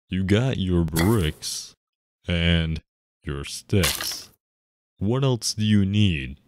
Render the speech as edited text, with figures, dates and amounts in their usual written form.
You got your bricks and your sticks. What else do you need?